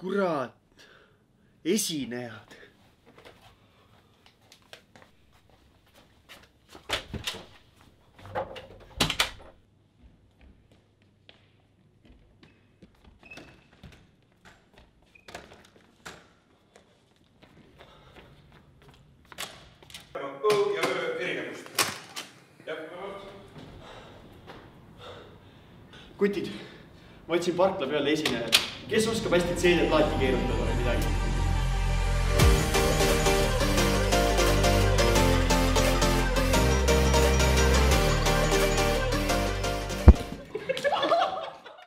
kurat, esinejad. Ja erinevust. Kutid, ma otsin parkla peale esinejad. Kes oskab hästi CD-plaati keerutada või midagi?